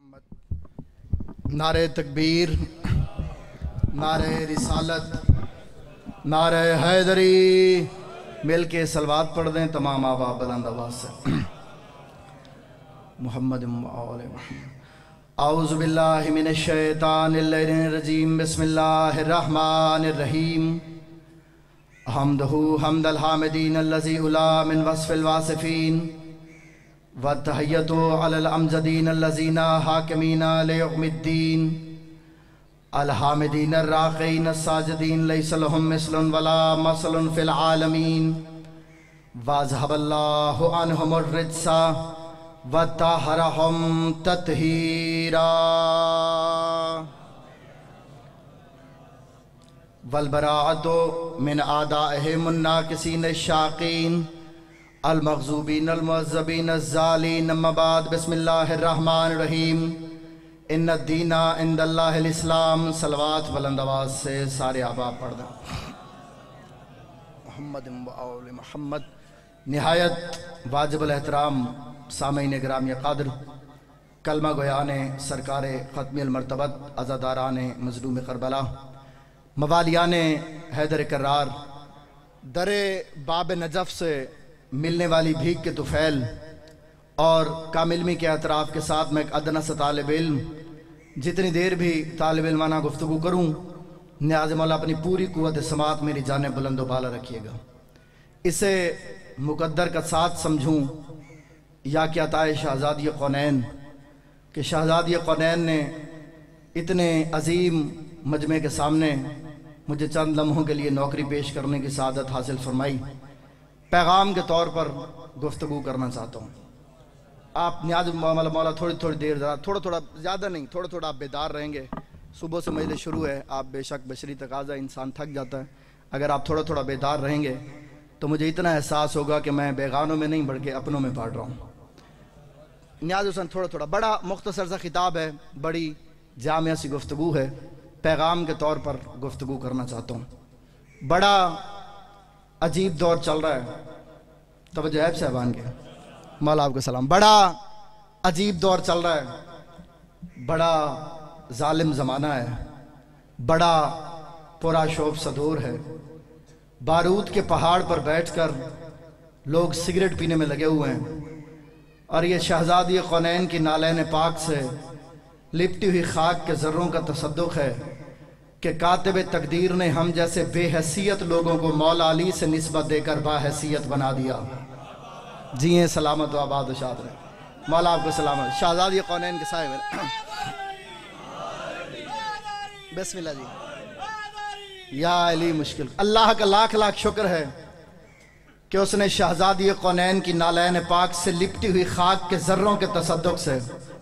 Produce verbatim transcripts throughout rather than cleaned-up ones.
मोहम्मद। नारे तकबीर, नारे रिसालत, नारे हैदरी। मिल के सलवात पढ़ दें तमाम आबा बुलंद आवाज़ से। मोहम्मद औज़ु बिल्लाहि मिनश शैतानिर रजीम। बिस्मिल्लाहिर रहमानिर रहीम। हम्दहु हम्दल हामिदीन अल्लज़ी उला मिन वस्फ़िल वासिफ़ीन व तहय्यतु अलल अमजदीन अल्लज़ीना हाकिमीना लियौमिद्दीन अल हामिदीन अर्राक़ीन अस्साजिदीन लैसा लहुम मिस्लुन वला मसलुन फ़िल आलमीन वज़हबल्लाहु अन्हुमुर रिज्सा व तहरहुम तत्हीरा। वल बराअतु मिन आदाइहिम नाकिसीन शाक़ीन अल मग़ज़ूबीन अल मुअज़्ज़बीन अज़्ज़ालीन। अम्मा बाद। बिस्मिल्लाहिर रहमानिर रहीम। इन्नद दीना इंदल्लाहिल इस्लाम। सलवात बुलंद आवाज़ से सारे आबाब पढ़ दें। मोहम्मद व आले मोहम्मद। निहायत वाजिबुल एहतराम सामीन गिरामी क़द्र कलमा गोयाने सरकार ख़त्मिल मरतबत अज़ादाराने मज़लूम करबला मवालियाने हैदर करार दरे बाब नजफ़ से मिलने वाली भीख के तुफ़ैल और कामिलमी के एतराफ़ के साथ मैं एक अदना सा तालिब इल्म जितनी देर भी तालिब इल्माना गुफ्तगू करूँ, नियाज़ मौला अपनी पूरी कुव्वत समात मेरी जाने बुलंद व बाला रखिएगा। इसे मुक़द्दर का साथ समझूँ या क्या ताए शहज़ादी कौनैन कि शहज़ादी कौनैन ने इतने अजीम मजमे के सामने मुझे चंद लम्हों के लिए नौकरी पेश करने की सआदत हासिल फरमाई। पैगाम के तौर पर गुफ्तगू करना चाहता हूँ। आप न्याज मौला मौला थोड़ी थोड़ी देर ज़रा थोड़ा थोड़ा ज़्यादा नहीं थोड़ा थोड़ा आप बेदार रहेंगे। सुबह से मजलिस शुरू है, आप बेशक बशरी तकाज़ा इंसान थक जाता है। अगर आप थोड़ा थोड़ा बेदार रहेंगे तो मुझे इतना एहसास होगा कि मैं बेगानों में नहीं बल्कि अपनों में पढ़ रहा हूँ। न्याज हुसैन थोड़ा थोड़ा बड़ा मुख्तसर सा खिताब है, बड़ी जामिया सी गुफ्तगू है। पैगाम के तौर पर गुफ्तगू करना चाहता हूँ। बड़ा अजीब दौर चल रहा है। तवज्जो है साहबान के मौला आपको सलाम। बड़ा अजीब दौर चल रहा है, बड़ा जालिम ज़माना है, बड़ा पुरा शोभ सदूर है। बारूद के पहाड़ पर बैठकर लोग सिगरेट पीने में लगे हुए हैं और ये शहज़ादी कौनैन की नालैन पाक से लिपटी हुई खाक के ज़र्रों का तसद्दुक़ है कि कातिब तकदीर ने हम जैसे बेहैसियत लोगों को मौला अली से निस्बत देकर बाहैसियत बना दिया। जिए सलामत व आबाद व शाद रहे। मौला आपको सलामत। शहज़ादी कौनैन के साहिब बिस्मिल्लाह जी। या अली मुश्किल। अल्लाह का लाख लाख शुक्र है कि उसने शहज़ादी कौनैन की नालैन पाक से लिपटी हुई खाक के ज़र्रों के तसद्दुक़ से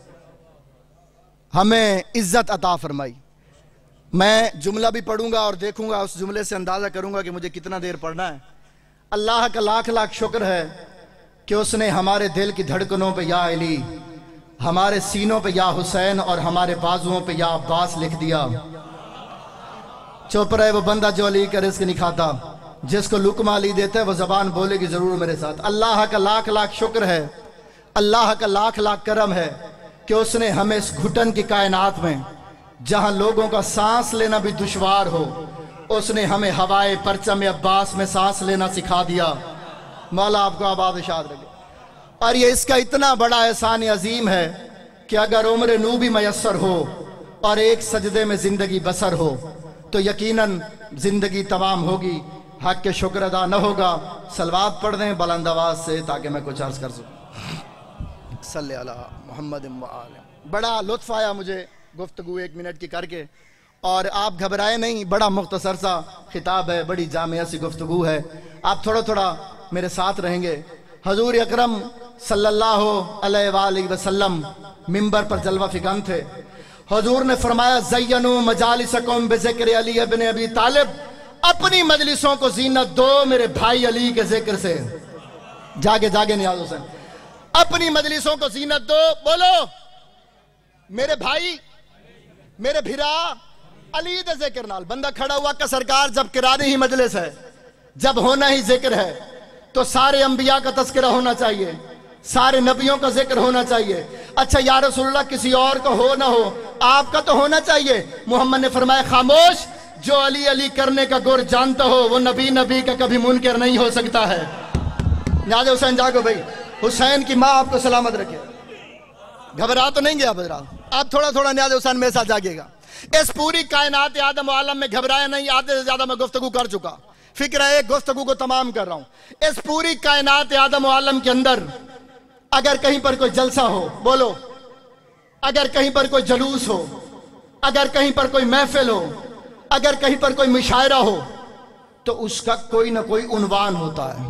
हमें इज्जत अता फरमाई। मैं जुमला भी पढ़ूंगा और देखूंगा, उस जुमले से अंदाज़ा करूंगा कि मुझे कितना देर पढ़ना है। अल्लाह का लाख लाख शुक्र है कि उसने हमारे दिल की धड़कनों पे या अली, हमारे सीनों पे या हुसैन और हमारे बाजुओं पे या अब्बास लिख दिया। चुप रहे वो बंदा जो अली का रिज़्क़ नहीं खाता। जिसको लुकमा अली देता है वो ज़बान बोलेगी ज़रूर मेरे साथ। अल्लाह का लाख लाख शुक्र है, अल्लाह का लाख लाख करम है कि उसने हमें इस घुटन की कायनात में जहां लोगों का सांस लेना भी दुश्वार हो, उसने हमें हवाए परचम अब्बास में सांस लेना सिखा दिया। मौला आपको आबाद शाद रखे। और ये इसका इतना बड़ा एहसान अजीम है कि अगर उम्र नू भी मैसर हो और एक सजदे में जिंदगी बसर हो तो यकीनन जिंदगी तमाम होगी, हक के शुक्र अदा न होगा। सलवात पढ़ दें बुलंद आवाज से ताकि मैं कुछ अर्ज कर सकूं। सल्ले अला मोहम्मद व आले। बड़ा लुत्फ आया मुझे गुफ्तगू एक मिनट की करके, और आप घबराए नहीं। बड़ा मुख्तसर सा खिताब है, बड़ी जामिया सी गुफ्तगू है। आप थोड़ा थोड़ा मेरे साथ रहेंगे। हजूर अकरम सल्लल्लाहु अलैहि वसल्लम मिंबर पर जलवा फिगन थे। हजूर ने फरमाया ज़य्यनू मजालिसकुम बिज़िक्र अली इब्न अबी तालिब। अपनी मजलिसों को जीनत दो मेरे भाई अली के जिक्र से। जागे जागे नियाज़ हुसैन। अपनी मजलिसों को जीनत दो, बोलो मेरे भाई मेरे भिरा अली दे जिक्र नाल। बंदा खड़ा हुआ का सरकार जब किरानी ही मजलिस है, जब होना ही जिक्र है तो सारे अंबिया का तस्करा होना चाहिए, सारे नबियों का जिक्र होना चाहिए। अच्छा या रसूलल्लाह किसी और को हो ना हो, आपका तो होना चाहिए। मोहम्मद ने फरमाया खामोश, जो अली अली करने का गुर जानता हो वो नबी नबी का कभी मुनकर नहीं हो सकता है। न्याज़ हुसैन जागो भाई, हुसैन की माँ आपको सलामत रखे। घबरा तो नहीं गया बजरा, आप थोड़ा थोड़ा न्याज़ हुसैन मेरे साथ जागिएगा। इस पूरी कायनात आदम आलम में घबराया नहीं, आधे से ज्यादा मैं गुफ्तगू कर चुका, फिक्र है एक गुफ्तगू को तमाम कर रहा हूं। इस पूरी कायनात आदम आलम के अंदर अगर कहीं पर कोई जलसा हो, बोलो, अगर कहीं पर कोई जलूस हो, अगर कहीं पर कोई महफिल हो, अगर कहीं पर कोई मुशायरा हो, तो उसका कोई ना कोई उन्वान होता है।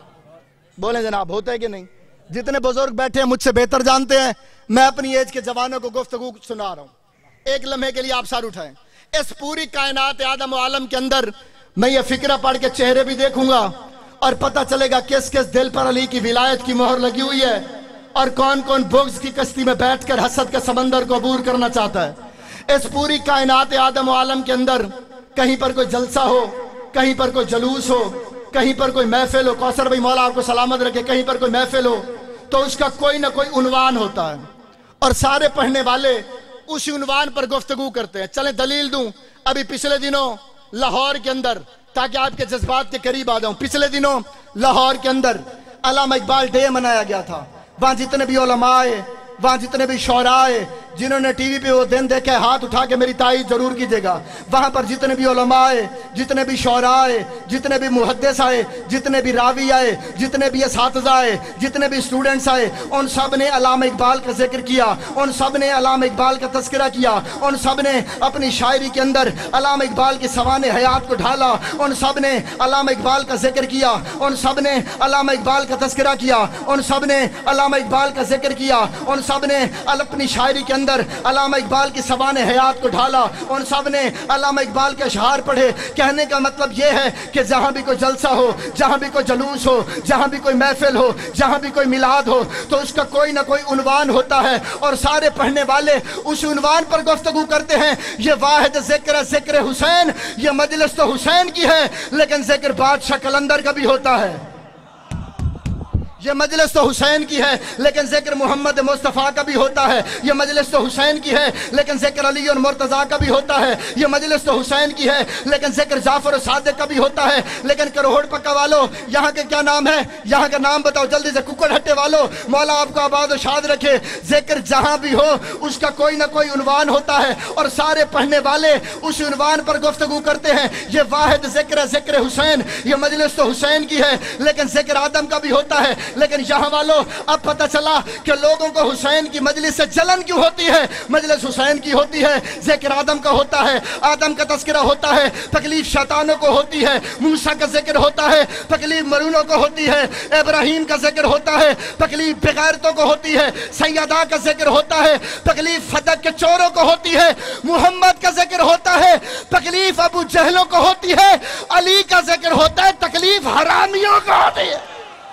बोले जनाब, होता है कि नहीं? जितने बुजुर्ग बैठे हैं मुझसे बेहतर जानते हैं, मैं अपनी एज के जवानों को गुफ्तगू सुना रहा हूं। एक लम्हे के लिए आप सर उठाएं। इस पूरी कायनात आदम आलम के अंदर मैं ये फिक्रा पढ़ के चेहरे भी देखूंगा और पता चलेगा किस किस दिल पर अली की विलायत की मोहर लगी हुई है और कौन कौन बुग़्ज़ की कश्ती में बैठकर हसद के समंदर को अबूर करना चाहता है। इस पूरी कायनात आदम आलम के अंदर कहीं पर कोई जलसा हो, कहीं पर कोई जलूस हो, कहीं पर कोई महफिल हो, कौसर भाई मौला आपको सलामत रखे, कहीं पर कोई महफिल हो, तो उसका कोई ना कोई उन्वान होता है और सारे पढ़ने वाले उसी उन्वान पर गुफ्तगू करते हैं। चलें दलील दूं, अभी पिछले दिनों लाहौर के अंदर, ताकि आपके जज्बात के करीब आ जाऊं, पिछले दिनों लाहौर के अंदर अल्लामा इकबाल डे मनाया गया था। वहां जितने भी उलमा आए, वहां जितने भी शौरा आए, जिन्होंने टीवी पे वो दिन देखे हाथ उठा के मेरी ताईद जरूर कीजिएगा। वहां पर जितने भी उलमा आए, जितने भी शौरा आए, जितने भी मुहद्दिस आए, जितने भी रावी आए, जितने भी असातिज़ा आए, जितने भी स्टूडेंट्स आए, उन सब ने अल्लामा इकबाल का जिक्र किया, उन सब ने अल्लामा इकबाल का तस्करा किया, उन सब ने अपनी शायरी के अंदर अल्लामा इकबाल की सवाने हयात को ढाला, उन सब ने अल्लामा इकबाल का जिक्र किया, उन सब ने अल्लामा इकबाल का तस्करा किया, उन सब ने अल्लामा इकबाल का जिक्र किया, उन सब ने अपनी शायरी के अंदर अल्लामा इकबाल की सवाने हयात को ढाला, उन सब ने अल्लामा इकबाल के अशआर पढ़े। कहने का मतलब यह है कि जहां भी कोई जलसा हो, जहां भी कोई जलूस हो, जहां भी कोई महफिल हो, जहां भी कोई मिलाद हो, तो उसका कोई ना कोई उन्वान होता है और सारे पढ़ने वाले उस उन्वान पर गुफ्तगू करते हैं। ये वाहिद जिक्र जिक्र हुसैन, ये मजलिस तो हुसैन की है, लेकिन जिक्र बादशाह कलंदर का भी होता है। ये मजलिस तो हुसैन की है, लेकिन जिक्र मोहम्मद मुस्तफ़ा का भी होता है। ये मजलिस तो हुसैन की है, लेकिन जिक्र अली और मुर्तज़ा का भी होता है। ये मजलिस तो हुसैन की है, लेकिन जिक्र जाफर और सादिक का भी होता है। लेकिन करोड़ पक्का वालों, यहाँ के क्या नाम है? यहाँ का नाम बताओ जल्दी से। कुकड़ हट्टे वालों, मौला आपको आबाद और शाद रखे। जिक्र जहाँ भी हो उसका कोई ना कोई उन्वान होता है और सारे पढ़ने वाले उस उन्वान पर गुफ्तगू करते हैं। ये वाहिद जिक्र जिक्र हुसैन, ये मजलिस तो हुसैन की है, लेकिन जिक्र आदम का भी होता है। लेकिन यहाँ वालों, अब पता चला कि लोगों को हुसैन की मजलिस से जलन क्यों होती है। मजलिस हुसैन की होती है, जिक्र आदम का होता है, आदम का तस्करा होता है, तकलीफ शैतानों को होती है, मूसा का जिक्र होता है, तकलीफ मरूनों को होती है, इब्राहिम का जिक्र होता है, तकलीफ बेगैरतों को होती है, सैयदा का जिक्र होता है, तकलीफ फदक के चोरों को होती है, मुहम्मद का जिक्र होता है, तकलीफ अबू जहलों को होती है, अली का जिक्र होता है, तकलीफ हरामियों को होती है।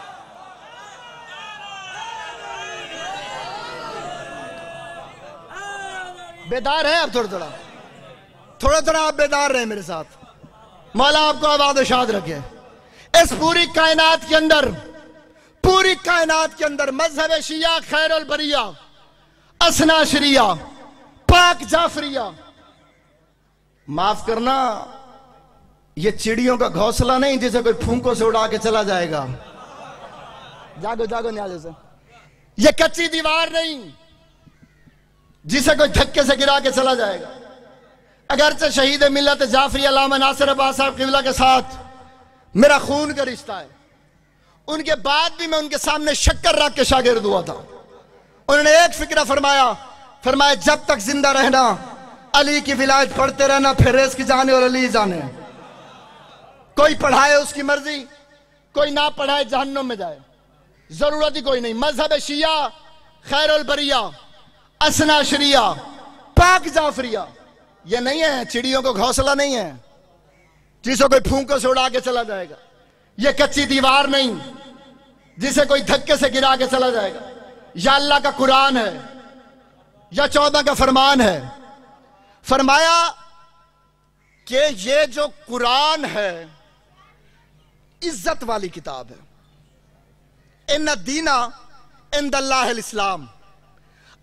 बेदार है आप? थोड़ा थोड़ा थोड़ा थोड़ा आप बेदार रहे मेरे साथ। मौला आपको आबाद शाद रखे। इस पूरी कायनात के अंदर, पूरी कायनात के अंदर मजहब शिया खैरुल बरिया, असना शरिया, पाक जाफरिया, माफ करना, ये चिड़ियों का घोंसला नहीं जिसे कोई फूंकों से उड़ा के चला जाएगा। जागो जागो न्याज से। ये कच्ची दीवार नहीं जिसे कोई धक्के से गिरा के चला जाएगा। अगरचे शहीद मिल्लत जाफरी अल्लामा नासिर अब्बास साहब क़िबला के साथ मेरा खून का रिश्ता है, उनके बाद भी मैं उनके सामने शक्कर रख के शागिर्द हुआ था। उन्होंने एक फिक्रा फरमाया, फरमाया जब तक जिंदा रहना अली की विलायत पढ़ते रहना, फिर रेस की जाने और अली जाने। कोई पढ़ाए उसकी मर्जी, कोई ना पढ़ाए जहन्नुम में जाए, जरूरत ही कोई नहीं। मजहब शिया खैरुल बरिया, असना शरिया, पाक जाफरिया, ये नहीं है, चिड़ियों को घोंसला नहीं है जिसे कोई फूंकों से उड़ा के चला जाएगा। ये कच्ची दीवार नहीं जिसे कोई धक्के से गिरा के चला जाएगा। या अल्लाह का कुरान है, या चौदह का फरमान है। फरमाया कि ये जो कुरान है इज्जत वाली किताब है। इन्ना दीना इंदल्लाहिल इस्लाम,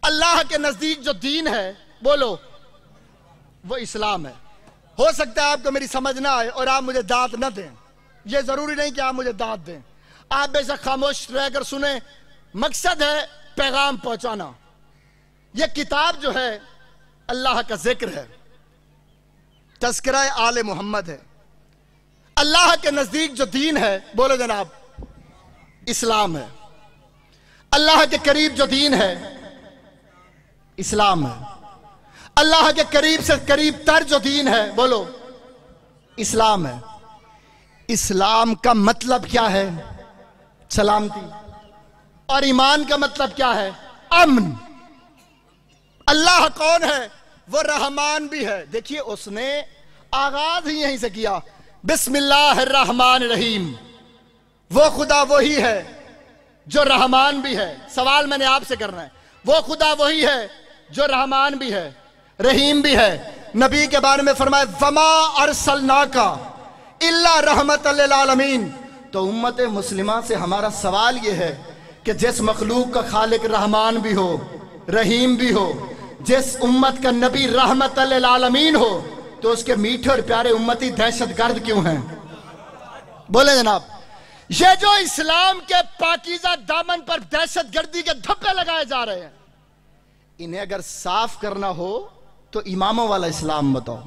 अल्लाह के नजदीक जो दीन है, बोलो, वो इस्लाम है। हो सकता है आपको मेरी समझ ना आए और आप मुझे दांत न दें, यह जरूरी नहीं कि आप मुझे दांत दें, आप बेशक खामोश रहकर सुने। मकसद है पैगाम पहुंचाना। यह किताब जो है अल्लाह का जिक्र है, तज़किरा आले मोहम्मद है। अल्लाह के नजदीक जो दीन है, बोलो जनाब, इस्लाम है। अल्लाह के करीब जो दीन है, इस्लाम है। अल्लाह के करीब से करीब तर जो दीन है, बोलो, इस्लाम है। इस्लाम का मतलब क्या है? सलामती। और ईमान का मतलब क्या है? अमन। अल्लाह कौन है? वो रहमान भी है। देखिए, उसने आगाज ही यहीं से किया, बिस्मिल्लाहिर्रहमानिर्रहीम। वो खुदा वही है जो रहमान भी है। सवाल मैंने आपसे करना है, वो खुदा वही है जो रहमान भी है, रहीम भी है। नबी के बारे में फरमाया, वमा अरसलनाका इल्ला रहमतल लिल आलमीन। तो उम्मत मुस्लिमा से हमारा सवाल यह है कि जिस मखलूक का खालिक रहमान भी हो, रहीम भी हो, जिस उम्मत का नबी रहमतल लिल आलमीन हो, तो उसके मीठे और प्यारे उम्मती दहशतगर्द क्यों हैं? बोले जनाब, ये जो इस्लाम के पाकीज़ा दामन पर दहशतगर्दी के धब्बे लगाए जा रहे हैं, इन्हें अगर साफ करना हो तो इमामों वाला इस्लाम बताओ,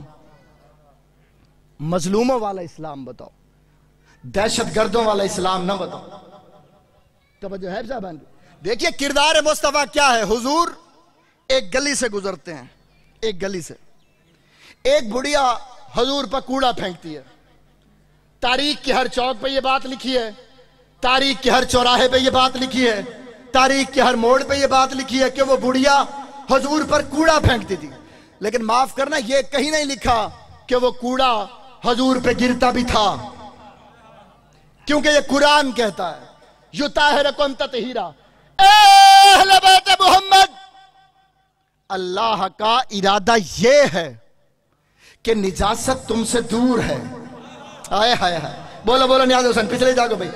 मजलूमों वाला इस्लाम बताओ, दहशतगर्दों वाला इस्लाम ना बताओ। तवज्जो है साहब? देखिए, किरदार मुस्तफा क्या है। हुजूर एक गली से गुजरते हैं, एक गली से एक बुढ़िया हुजूर पर कूड़ा फेंकती है। तारीख के हर चौक पे ये बात लिखी है, तारीख के हर चौराहे पे ये बात लिखी है, तारीख के हर मोड़ पे ये बात लिखी है कि वो बुढ़िया हुजूर पर कूड़ा फेंकती थी। लेकिन माफ करना, ये कहीं नहीं लिखा कि वो कूड़ा हुजूर पे गिरता भी था, क्योंकि ये कुरान कहता है, युताहिरकुम ततहीरा, ए अहले बैत मोहम्मद। अल्लाह का इरादा ये है कि निजासत तुमसे दूर है। आए हाय हाय, बोलो बोलो नियाज़ हुसैन, पिछले जागो भाई।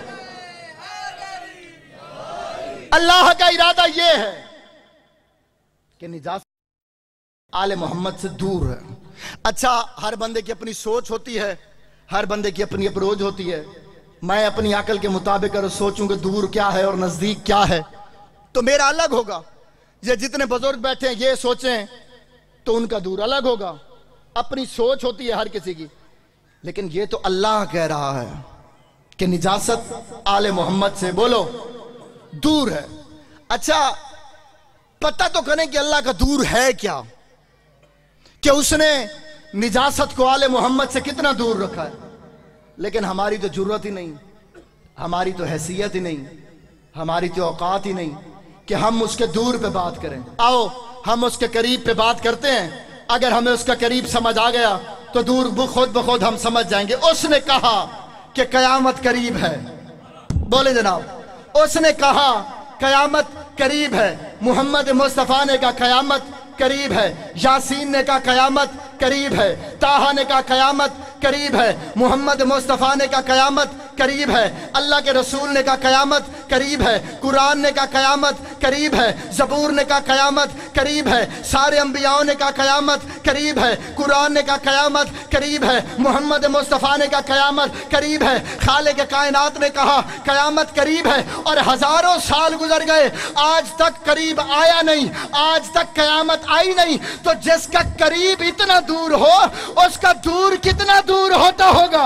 अल्लाह का इरादा यह है कि निजात आले मोहम्मद से दूर है। अच्छा, हर बंदे की अपनी सोच होती है, हर बंदे की अपनी अप्रोच होती है। मैं अपनी अकल के मुताबिक अगर सोचूं कि दूर क्या है और नजदीक क्या है, तो मेरा अलग होगा। ये जितने बुजुर्ग बैठे हैं ये सोचें तो उनका दूर अलग होगा। अपनी सोच होती है हर किसी की, लेकिन ये तो अल्लाह कह रहा है कि निजासत आले मोहम्मद से, बोलो, दूर है। अच्छा, पता तो करें कि अल्लाह का दूर है क्या, कि उसने निजासत को आले मोहम्मद से कितना दूर रखा है। लेकिन हमारी तो जरूरत ही नहीं, हमारी तो हैसियत ही नहीं, हमारी तो औकात ही नहीं कि हम उसके दूर पे बात करें। आओ हम उसके करीब पे बात करते हैं। अगर हमें उसका करीब समझ आ गया तो दूर खुद ब खुद हम समझ जाएंगे। उसने कहा कि कयामत करीब है, बोले जनाब, उसने कहा कयामत करीब है। मोहम्मद मुस्तफ़ा ने कहा कयामत करीब है, यासीन ने कहा कयामत करीब है, ताहा ने कहा कयामत करीब है, मोहम्मद मुस्तफ़ा ने कहा कयामत करीब है, अल्लाह के रसूल ने कहा कयामत करीब है, कुरान ने कहा कयामत करीब है, ज़बूर ने कहा कयामत करीब है, सारे अंबियाओं ने कहा कयामत करीब है, कुरान ने कहा कयामत करीब है, मोहम्मद मुस्तफ़ा ने कहा कयामत करीब है, खालिक के कायनात ने कहा कयामत करीब है। और हजारों साल गुजर गए, आज तक करीब आया नहीं, आज तक कयामत आई नहीं। तो जिसका करीब इतना दूर हो, उसका दूर कितना दूर होता होगा।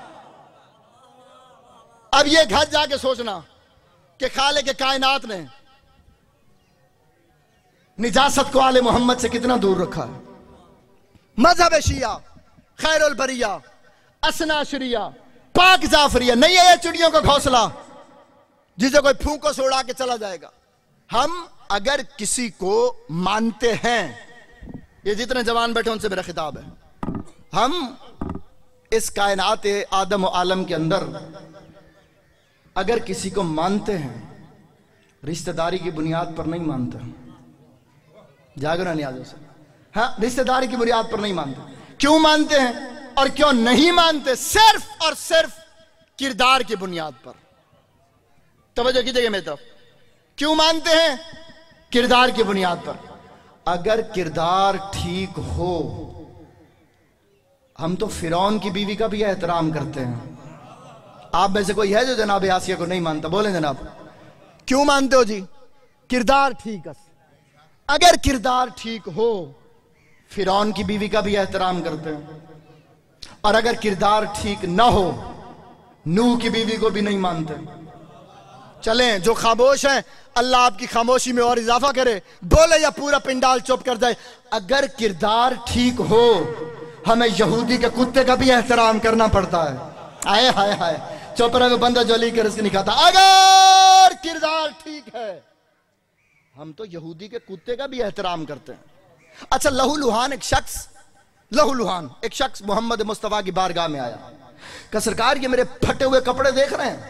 अब ये घर जाके सोचना कि खालिक के कायनात ने निजासत को आले मोहम्मद से कितना दूर रखा है। मजहब शिया, खैरुल बरिया, असना शरिया, पाक जाफरिया नहीं है ये चिड़ियों का घोंसला जिसे कोई फूंको से उड़ा के चला जाएगा। हम अगर किसी को मानते हैं, ये जितने जवान बैठे उनसे मेरा खिताब है, हम इस कायनात आदम और आलम के अंदर अगर किसी को मानते हैं, रिश्तेदारी की बुनियाद पर नहीं मानते। जागरण नियाज़ से, हाँ, रिश्तेदारी की बुनियाद पर नहीं मानते। क्यों मानते हैं और क्यों नहीं मानते? सिर्फ और सिर्फ किरदार की बुनियाद पर। तवज्जो कीजिएगा मेरी तरफ। क्यों मानते हैं? किरदार की बुनियाद पर। अगर किरदार ठीक हो, हम तो फिरौन की बीवी का भी एहतराम करते हैं। आप में से कोई है जो जनाब आसिया को नहीं मानता? बोले जनाब, क्यों मानते हो जी? किरदार ठीक है। अगर किरदार ठीक हो, फिरौन की बीवी का भी एहतराम करते हैं। और अगर किरदार ठीक ना हो, नूह की बीवी को भी नहीं मानते। चलें, जो खामोश हैं अल्लाह आपकी खामोशी में और इजाफा करे, बोले या पूरा पिंडाल चुप कर जाए। अगर किरदार ठीक हो, हमें यहूदी के कुत्ते का भी एहतराम करना पड़ता है। आए हाय हाय, चुप रहे बंदा जली के रिस्क नहीं खाता। अगर किरदार ठीक है, हम तो यहूदी के कुत्ते का भी एहतराम करते हैं। अच्छा, लहू लुहान एक शख्स लहू लुहान एक शख्स मोहम्मद मुस्तफा की बारगाह में आया। कहा, सरकार ये मेरे फटे हुए कपड़े देख रहे हैं?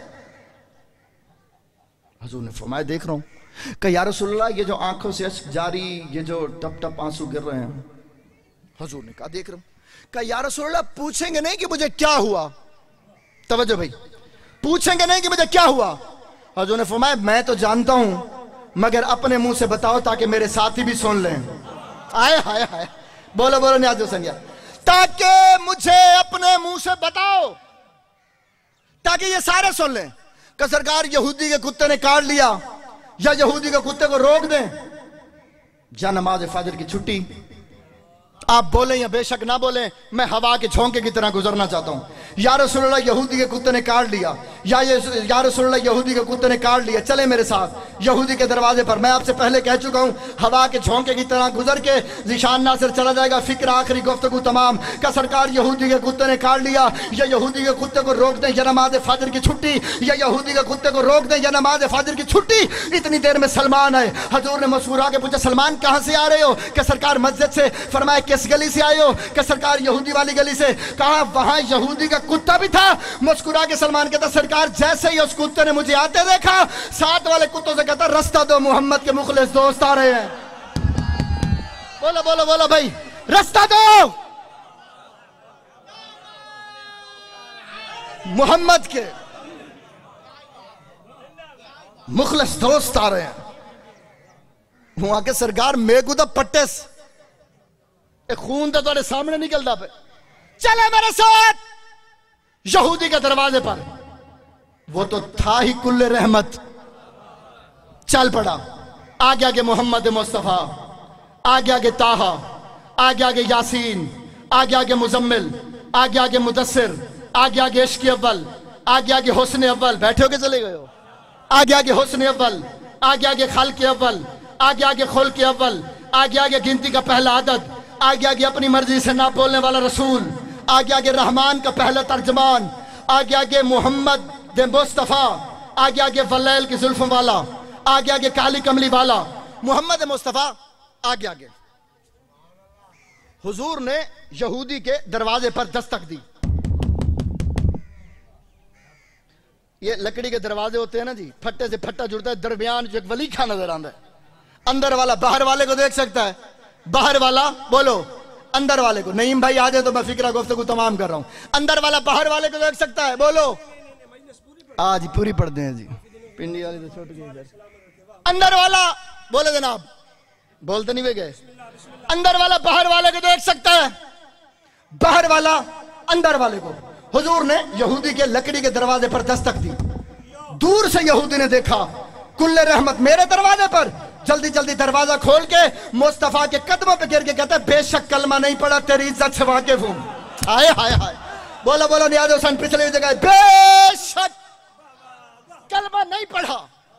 हुजूर ने फरमाया, देख रहा हूं। कहा, या रसूलल्लाह, ये जो आंखों से अश्क जारी, ये जो टप टप आंसू गिर रहे हैं? हुजूर ने कहा, देख रहा हूं। कहा, या रसूलल्लाह, पूछेंगे नहीं कि मुझे क्या हुआ? तवज्जो भाई, पूछेंगे नहीं कि मुझे क्या हुआ? हुजूर ने फरमाया, मैं तो जानता हूं, मगर अपने मुंह से बताओ ताकि मेरे साथी भी सुन लें। आए हाय हाय, बोलो बोलो न्याज हुसैन, ताकि मुझे अपने मुंह से बताओ ताकि ये सारे सुन लें। कि सरकार यहूदी के कुत्ते ने काट लिया, या यहूदी के कुत्ते को रोक दें, या नमाज फजर की छुट्टी? आप बोलें या बेशक ना बोलें, मैं हवा के झोंके की तरह गुजरना चाहता हूं। या रसूलुल्लाह, यहूदी के कुत्ते ने काट लिया, या ये या रसूलुल्लाह, यहूदी के कुत्ते ने काट लिया, चले मेरे साथ यहूदी के दरवाजे पर। मैं आपसे पहले कह चुका हूं, हवा के झोंके की तरह गुजर के निशान नासिर चला जाएगा। फिक्र आखिरी गुफ्तगू तमाम। का सरकार यहूदी के कुत्ते ने काट लिया, या यहूदी के कुत्ते को रोक दें या नमाज फजर की छुट्टी, या यहूदी के कुत्ते को रोक दें या नमाज फजर की छुट्टी? इतनी देर में सलमान आए। हजूर ने मुस्कुरा के पूछा, सलमान कहां से आ रहे हो? कि सरकार मस्जिद से। फरमाया, किस गली से आए हो? कि सरकार यहूदी वाली गली से। कहा, वहां यहूदी का कुत्ता भी था? मुस्कुरा के सलमान कहता, सरकार जैसे ही उस कुत्ते ने मुझे आते देखा, साथ वाले कुत्तों से कहता, रास्ता दो, मोहम्मद के मुखलिस दोस्त आ रहे हैं। बोलो बोलो बोलो भाई, रास्ता दो, मोहम्मद के मुखलिस दोस्त आ रहे हैं। वहां के सरकार मेघू दा पट्टेस खून तो तुम्हारे सामने निकलता पे। चले मेरे साथ यहूदी के दरवाजे पर। वो तो था ही कुल्ले रहमत। चल पड़ा। आगे आगे मोहम्मद मुस्तफा, आगे आगे ताहा, आगे आगे यासीन, आगे आगे मुजम्मिल, आगे आगे मुदस्सिर, आगे आगे इश्क़ अव्वल, आगे आगे हुस्न अव्वल। बैठे हो के चले गए हो? आगे आगे हुस्न अव्वल, आगे आगे खल्क़ अव्वल, आगे आगे खुल्क़ अव्वल, आगे आगे गिनती का पहला आदद, आगे आगे अपनी मर्जी से ना बोलने वाला रसूल, आगे आगे रहमान का पहला तर्जमान, आगे आगे मोहम्मद मुस्तफा, आगे आगे वलैल की जुल्फों वाला, आगे आगे काली कमली वाला मोहम्मद मुस्तफा। आगे आगे हुजूर ने यहूदी के दरवाजे पर दस्तक दी। ये लकड़ी के दरवाजे होते हैं ना जी, फट्टे से फट्टा जुड़ता है, दरमियान जो एक वलीखा नजर आता है। अंदर वाला बाहर वाले को देख सकता है, बाहर वाला बोलो अंदर वाले को। नईम भाई आ जाए तो मैं फिक्रा गुफ्तगू तमाम कर रहा हूं। अंदर वाला बाहर वाले को देख सकता है, बोलो। आज पूरी पढ़ते हैं जी, पिंडी वाली तो छोट गई। अंदर वाला बोले जनाब, बोलते नहीं वे गए। अंदर वाला बाहर वाले को देख सकता है, बाहर वाला अंदर वाले को। हुजूर ने यहूदी के लकड़ी के दरवाजे पर दस्तक दी। दूर से यहूदी ने देखा, कुल्ले रहमत मेरे दरवाजे पर। जल्दी जल्दी दरवाजा खोल के मुस्तफा के कदमों पे गिर के कहता है, बेशक कलमा नहीं पड़ा, तेरी इज्जत से वाकिफ हूं। हाय हाय हाय, बोलो बोलो नियाज़ हुसैन पिछले जगह, बेशक कलमा नहीं पढ़ा,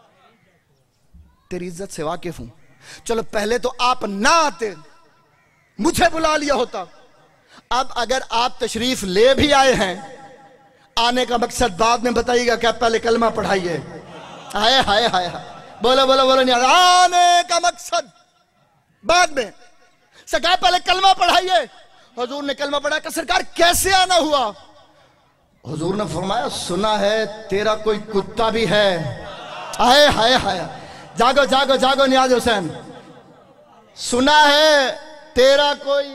तेरी इज्जत से वाकिफ हूं। चलो पहले तो आप ना आते, मुझे बुला लिया होता। अब अगर आप तशरीफ ले भी आए हैं, आने का मकसद बाद में बताइएगा, क्या पहले कलमा पढ़ाइए। हाय हाय हाय हाय, बोलो बोलो बोलो नहीं, आने का मकसद बाद में, सरकार पहले कलमा पढ़ाइए। हुजूर ने कलमा पढ़ा कि सरकार कैसे आना हुआ? हुजूर ने फरमाया, सुना है तेरा कोई कुत्ता भी है। हाय हाय हाय, जागो जागो जागो नियाज़ हुसैन, सुना है तेरा कोई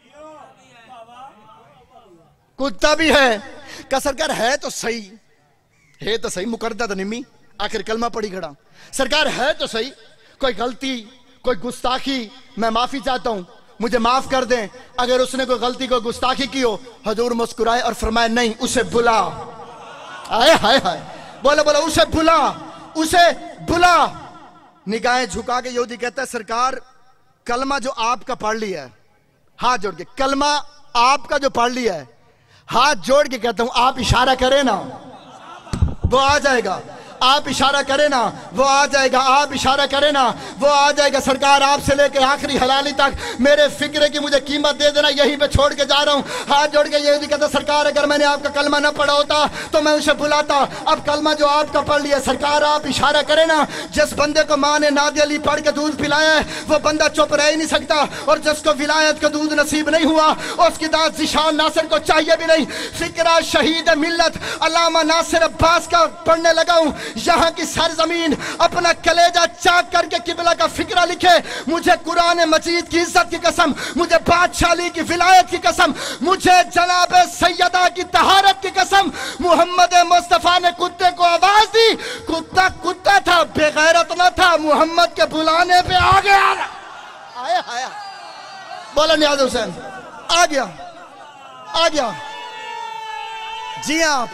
कुत्ता भी है। का सरकार है तो सही, है तो सही, मुकरदा तो निमी, आखिर कलमा पढ़ी खड़ा। सरकार है तो सही, कोई गलती कोई गुस्ताखी, मैं माफी चाहता हूं, मुझे माफ कर दें। अगर उसने कोई गलती को गुस्ताखी की हो, हजूर मुस्कुराए और फरमाए नहीं, उसे बुला। आए हाय हाय, बोले बोले उसे बुला, उसे बुला। निगाहें झुका के यहूदी कहता है सरकार कलमा जो आपका पढ़ लिया है, हाथ जोड़ के, कलमा आपका जो पढ़ लिया है, हाथ जोड़ के कहता हूं आप इशारा करें ना वो आ जाएगा, आप इशारा करें ना वो आ जाएगा, आप इशारा करें ना वो आ जाएगा। सरकार आपसे लेके आखिरी हलाली तक मेरे फिक्रे की मुझे कीमत दे देना, यहीं पे छोड़ के जा रहा हूं। हाथ जोड़ के ये भी कहता सरकार अगर मैंने आपका कलमा ना पढ़ा होता तो मैं उसे बुलाता। अब कलमा जो आपका पढ़ लिया सरकार आप इशारा करें ना। जिस बंदे को माँ ने नादी अली पढ़ के दूध पिलाया है वो बंदा चुप रह ही नहीं सकता, और जिसको विलायत का दूध नसीब नहीं हुआ उसकी दाद जिशान नासिर को चाहिए भी नहीं। फिक्रा शहीद मिल्लत अल्लामा नासिर अब्बास का पढ़ने लगा हूं। यहाँ की सरजमीन अपना कलेजा चाक करके किबला का फिक्रा लिखे। मुझे कुरान मजीद की इज्जत की कसम, मुझे बादशाही की विलायत की कसम, मुझे जनाब सैयदा की तहारत की कसम, मोहम्मद मुस्तफा ने कुत्ते को आवाज दी, कुत्ता कुत्ता था, बेगैरत न था, मोहम्मद के बुलाने पे आ गया। आया आया बोला नियाज हुसैन आ गया, आ गया। जी आप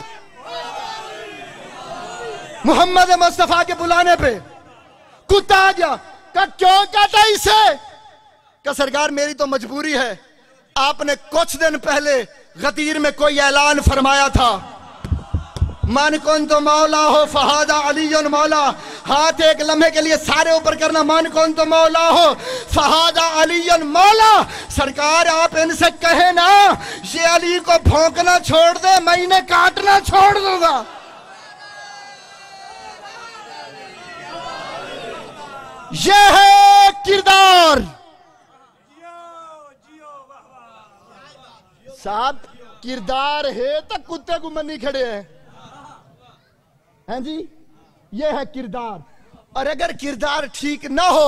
मोहम्मद मुस्तफा के बुलाने पे कुत्ता आ गया। का क्यों कहता इसे? का सरकार मेरी तो मजबूरी है। आपने कुछ दिन पहले गदीर में कोई ऐलान फरमाया था, मन कौन तो मौला हो फहादा अलीयुन मौला। हाथ एक लम्हे के लिए सारे ऊपर करना, मन कौन तो मौला हो फहादा अलीयुन मौला। सरकार आप इनसे कहे ना ये अली को भौंकना छोड़ दे, मैं इन्हें काटना छोड़ दूंगा। ये है किरदार साहब, किरदार है तो कुत्ते को मनी खड़े हैं हैं जी। ये है किरदार, और अगर किरदार ठीक ना हो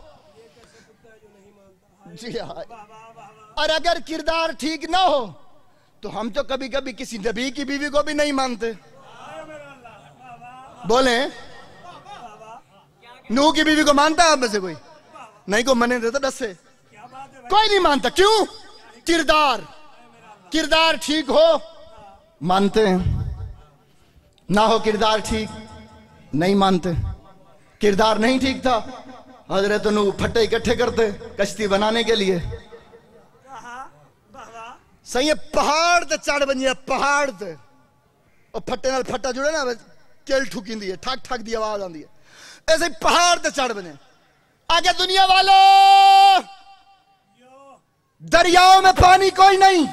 जी हाँ, और अगर किरदार ठीक ना हो तो हम तो कभी कभी किसी नबी की बीवी को भी नहीं मानते। बोले नूह की बीवी को मानता है आप में से कोई? नहीं को मने देता दस से, कोई नहीं मानता। क्यों? किरदार, किरदार ठीक हो मानते हैं, ना हो किरदार ठीक नहीं मानते। किरदार नहीं ठीक था, हजरत नूह फट्टे इकट्ठे करते कश्ती बनाने के लिए। सही है, पहाड़ ते चढ़ बनिए, पहाड़ ते और फट्टे नाल फट्टा जुड़े ना केल ठुकी है, ठक ठक दी आवाज आती है, ऐसे पहाड़ ते चढ़ बने। आगे दुनिया वालों, दरियाओं में पानी कोई नहीं,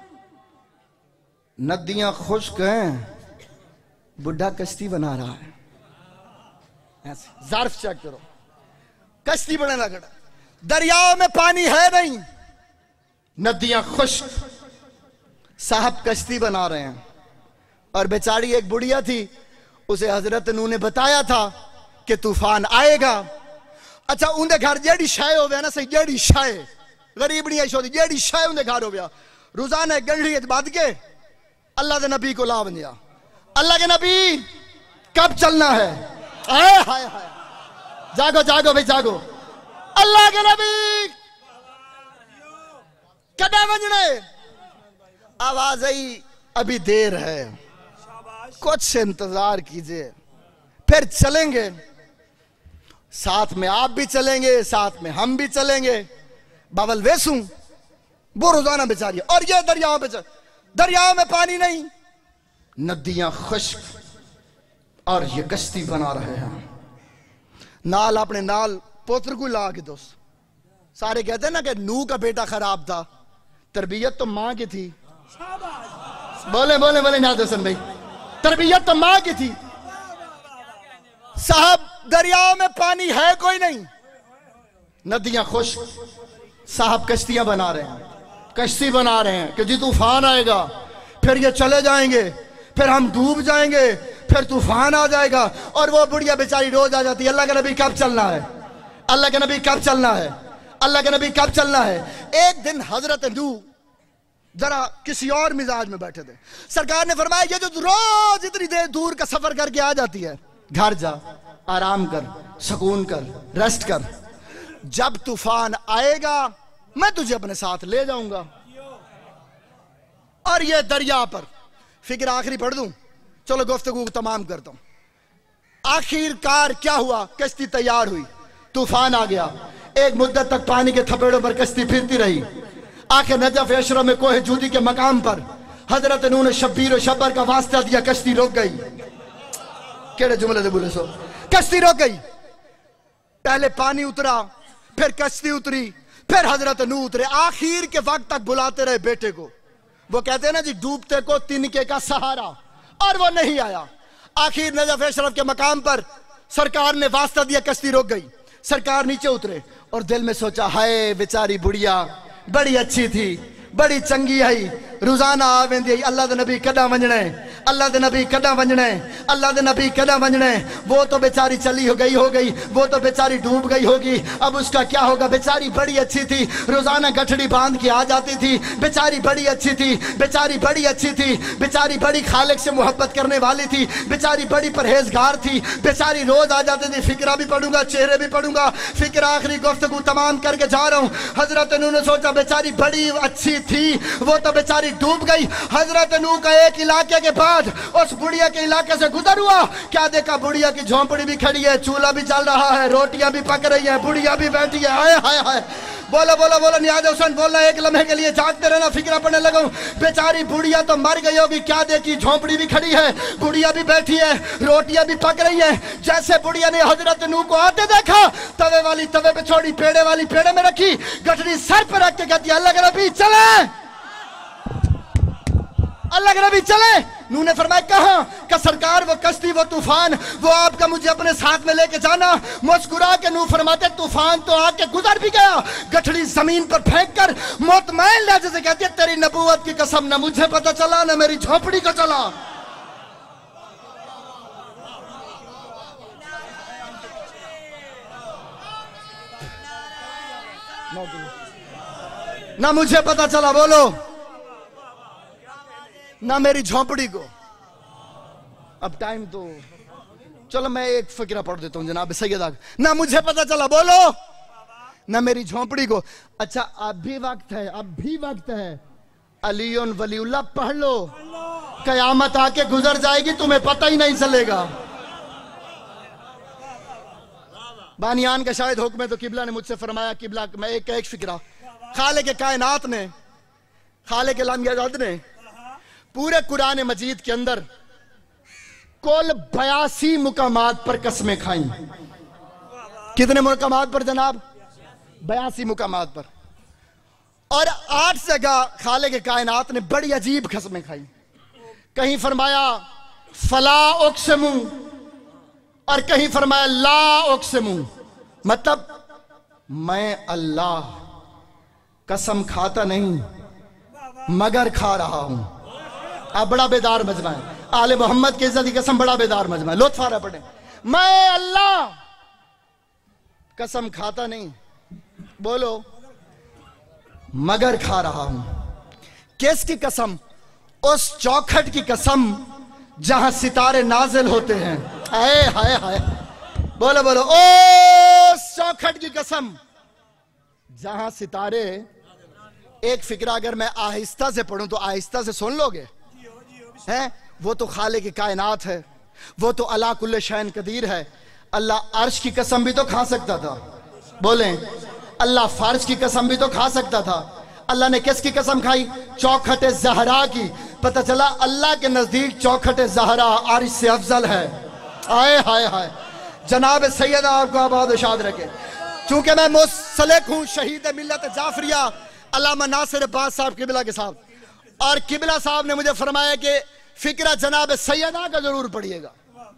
नदियां खुश्क हैं, बुढ़ा कश्ती बना रहा है। ऐसे ज़र्फ चेक करो, कश्ती बने लगा। दरियाओं में पानी है नहीं, नदियां खुश्क, साहब कश्ती बना रहे हैं। और बेचारी एक बुढ़िया थी, उसे हजरत नूह ने बताया था कि तूफान आएगा। अच्छा उनके घर जेड़ी शाय हो गया ना, सही जेड़ी शाय गरीब नहीं आई, जेड़ी शाय उनके घर हो गया, रोजाना गंढी बांध के अल्लाह के नबी को ला बनिया। अल्लाह के नबी कब चलना है? आए हाय हाय, जागो जागो भाई जागो, अल्लाह के नबी कदा बजने? आवाज आई अभी देर है, कुछ इंतजार कीजिए, फिर चलेंगे। साथ में आप भी चलेंगे, साथ में हम भी चलेंगे। बाबल वेसू वो रोजाना बेचारी, और ये दरियाओं पे चल, दरियाओं में पानी नहीं, नदियां खुश्क, और ये कश्ती बना रहे हैं। नाल अपने नाल पोत्र को ला के दोस्त, सारे कहते हैं ना कि नूह का बेटा खराब था, तरबियत तो मां की थी। बोले बोले बोले ना हसन भाई, तरबियत तो मां की थी। साहब दरियाओं में पानी है कोई नहीं, नदियां खुश्क, साहब कश्तियां बना रहे हैं, कश्ती बना रहे हैं कि जी तूफान आएगा, फिर ये चले जाएंगे, फिर हम डूब जाएंगे, फिर तूफान आ जाएगा। और वो बुढ़िया बेचारी रोज आ जाती है, अल्लाह के नबी कब चलना है, अल्लाह के नबी कब चलना है, अल्लाह के नबी कब चलना है। एक दिन हजरत नूह जरा किसी और मिजाज में बैठे थे, सरकार ने फरमाया ये जो रोज इतनी देर दूर का सफर करके आ जाती है, घर जा, आराम कर, सुकून कर, रेस्ट कर। जब तूफान आएगा मैं तुझे अपने साथ ले जाऊंगा। और ये दरिया पर फिक्र आखिरी पढ़ दूं, चलो गुफ्तगू तमाम करता हूं। आखिरकार क्या हुआ, कश्ती तैयार हुई, तूफान आ गया, एक मुद्दत तक पानी के थपेड़ों पर कश्ती फिरती रही। आखिर नजफ अशरफ में कोहे जूदी के मकाम पर हजरत नूह ने शब्बीर और शब्बर का वास्ता दिया, कश्ती रुक गई। केड़े जुमले से बोले सो, कश्ती रुक गई। पहले पानी उतरा, फिर कश्ती उतरी, फिर हजरत नूह उतरे। आखिर के वक्त तक बुलाते रहे बेटे को। वो कहते हैं ना जी, डूबते को तिनके का सहारा, और वो नहीं आया। आखिर नजफ अशरफ के मकाम पर सरकार ने वास्ता दिया, कश्ती रुक गई। सरकार नीचे उतरे और दिल में सोचा, हाय बेचारी बुढ़िया बड़ी अच्छी थी, बड़ी चंगी है, रोजाना आवेंदी, अल्लाह दे नबी कदा वंजने, अल्लाह दे नबी कदा वंजने, अल्लाह दे नबी कदा वंजने। वो तो बेचारी चली हो गई हो गई वो तो बेचारी डूब गई होगी, अब उसका क्या होगा। बेचारी बड़ी अच्छी थी, रोजाना गठड़ी बांध के आ जाती थी, बेचारी बड़ी अच्छी थी, बेचारी बड़ी अच्छी थी, बेचारी बड़ी खालिक से मोहब्बत करने वाली थी, बेचारी बड़ी परहेजगार थी, बेचारी रोज आ जाती थी। फिक्रा भी पढ़ूंगा, चेहरे भी पढ़ूंगा, फिक्र आखिरी गुफ्तगू तमाम करके जा रहा हूं। हजरत नूह ने सोचा, बेचारी बड़ी अच्छी थी, वो तो बेचारी डूब गई। हजरत नूह का एक इलाके के बाद उस बुढ़िया के इलाके से गुजर हुआ, क्या देखा, बुढ़िया की झोंपड़ी भी खड़ी है, चूल्हा भी चल रहा है, रोटियां भी पक रही है, बुढ़िया भी बैठी है। हाय हाय हाय, बोलो बोलो बोलो, नियाज़ हुसैन बोलना, एक लम्हे के लिए जागते रहना, फिक्रा पड़ने लगा। बेचारी बुढ़िया तो मर गई होगी, क्या देखी, झोंपड़ी भी खड़ी है, बुढ़िया भी बैठी है, रोटियां भी पक रही है। जैसे बुढ़िया ने हजरत नूह को आते देखा, तवे वाली तवे पे छोड़ी, पेड़े वाली पेड़े में रखी, गठरी सर पर रख के कहती, अल्लाह के नबी चले, अल्लाह के नबी चले। नूह ने फरमाया, कहां? का सरकार वो कश्ती, वो तूफान, वो आपका मुझे अपने साथ में लेके जाना। मुस्कुरा के नूह फरमाते, तूफान तो आके गुजर भी गया। गठड़ी जमीन पर फेंक कर मुतमईन लहजे से कहती है, तेरी नबूवत की कसम, ना मुझे पता चला ना मेरी झोपड़ी को चला। ना मुझे पता चला, बोलो, ना मेरी झोंपड़ी को। अब टाइम तो चलो मैं एक फकीरा पढ़ देता हूं जनाब सैयदा, ना मुझे पता चला, बोलो, ना मेरी झोंपड़ी को। अच्छा अब भी वक्त है, अब भी वक्त है, अलीउन वलीउल्लाह पढ़ लो, कयामत आके गुजर जाएगी, तुम्हें पता ही नहीं चलेगा। बानियान का शायद हुक्म है, तो किबला ने मुझसे फरमाया, किबला मैं एक एक फिक्रा, खाले के कायनात ने, खाले के लामयाजाद ने पूरे कुरान मजीद के अंदर कुल बयासी मुकामात पर कसमें खाई। कितने मुकामात पर जनाब? बयासी मुकामात पर। और आठ जगह खाले के कायनात ने बड़ी अजीब कसमें खाई। कहीं फरमाया फला उक्समू और कहीं फरमाया ला उक्समू, मतलब मैं अल्लाह कसम खाता नहीं मगर खा रहा हूं। आप बड़ा बेदार मजमा है, आले मोहम्मद की इज्जत की कसम, बड़ा बेदार मजमा है। लुत्फ आ रहा पढ़े, मैं अल्लाह कसम खाता नहीं, बोलो, मगर खा रहा हूं। किसकी कसम? उस चौखट की कसम जहां सितारे नाजिल होते हैं। हाय हाय हाय, बोलो बोलो, ओ चौखट की कसम जहां सितारे। एक फिक्रा अगर मैं आहिस्ता से पढ़ूं तो आहिस्ता से सुन लोगे? है वो तो खाले की कायनात है, वो तो अला कुल्ले शैन कदीर है। अल्लाह अर्श की कसम भी तो खा सकता था, बोले, अल्लाह फर्श की कसम भी तो खा सकता था। अल्लाह ने किसकी कसम खाई? चौखट ज़हरा की। पता चला अल्लाह के नजदीक चौखट ज़हरा अर्श से अफजल है। आए हाय हाय, जनाब सैयदा आपको आबाद और शाद रखे। चूंकि मैं मुसलिक हूं शहीद मिल्लत जाफरिया अल्लामा नासिर अब्बास साहब किबला के साथ, और किबला साहब ने मुझे फरमाया कि फिक्रा जनाब सैयदा का जरूर पढ़िएगा।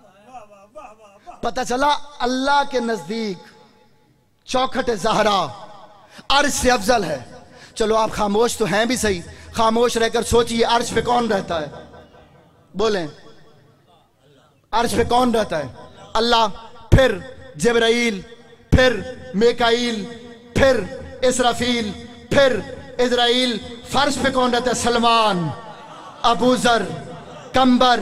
पता चला अल्लाह के नजदीक चौखट ज़हरा अर्श से अफजल है। चलो आप खामोश तो हैं भी सही, खामोश रहकर सोचिए अर्श पे कौन रहता है? बोले, अर्श पे कौन रहता है? अल्लाह, फिर जिब्राइल, फिर मेकाइल, फिर इसराफील, फिर इजराइल। फर्श पे कौन रहता है? सलमान, अबूजर, कंबर,